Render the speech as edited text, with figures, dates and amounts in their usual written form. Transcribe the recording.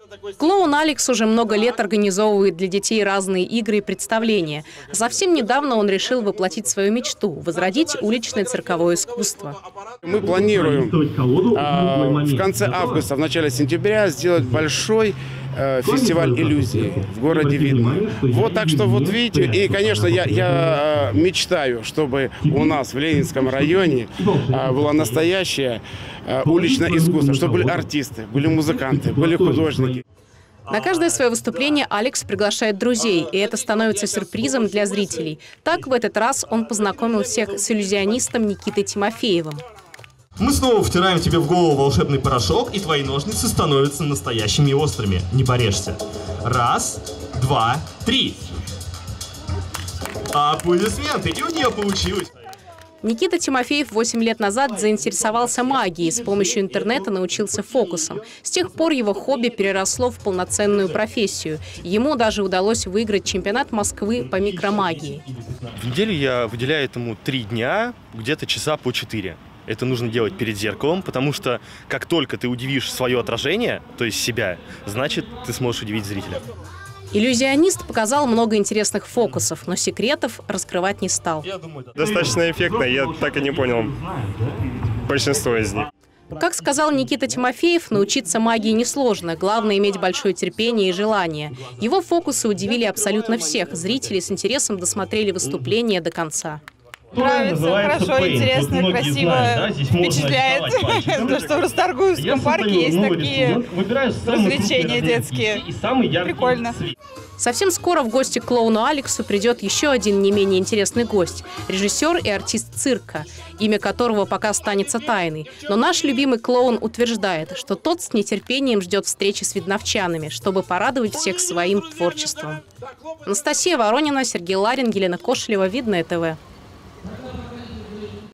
Клоун Алекс уже много лет организовывает для детей разные игры и представления. Совсем недавно он решил воплотить свою мечту – возродить уличное цирковое искусство. Мы планируем в конце августа, в начале сентября сделать большой фестиваль иллюзий в городе Видное. Вот так что вот видите, и, конечно, я мечтаю, чтобы у нас в Ленинском районе было настоящее уличное искусство, чтобы были артисты, были музыканты, были художники. На каждое свое выступление Алекс приглашает друзей, и это становится сюрпризом для зрителей. Так, в этот раз он познакомил всех с иллюзионистом Никитой Тимофеевым. Мы снова втираем тебе в голову волшебный порошок, и твои ножницы становятся настоящими и острыми. Не порежься. 1, 2, 3. Аплодисменты, и у нее получилось. Никита Тимофеев 8 лет назад заинтересовался магией, с помощью интернета научился фокусам. С тех пор его хобби переросло в полноценную профессию. Ему даже удалось выиграть чемпионат Москвы по микромагии. В неделю я выделяю этому 3 дня, где-то часа по 4. Это нужно делать перед зеркалом, потому что как только ты удивишь свое отражение, то есть себя, значит, ты сможешь удивить зрителя. Иллюзионист показал много интересных фокусов, но секретов раскрывать не стал. Достаточно эффектно, я так и не понял большинство из них. Как сказал Никита Тимофеев, научиться магии несложно, главное иметь большое терпение и желание. Его фокусы удивили абсолютно всех. Зрители с интересом досмотрели выступление до конца. Нравится, хорошо, интересно, красиво, впечатляет. То, что в Расторгуевском парке есть такие развлечения детские. Прикольно. Совсем скоро в гости к клоуну Алексу придет еще один не менее интересный гость – режиссер и артист цирка, имя которого пока останется тайной. Но наш любимый клоун утверждает, что тот с нетерпением ждет встречи с видновчанами, чтобы порадовать всех своим творчеством. Анастасия Воронина, Сергей Ларин, Елена Кошелева, Видное ТВ.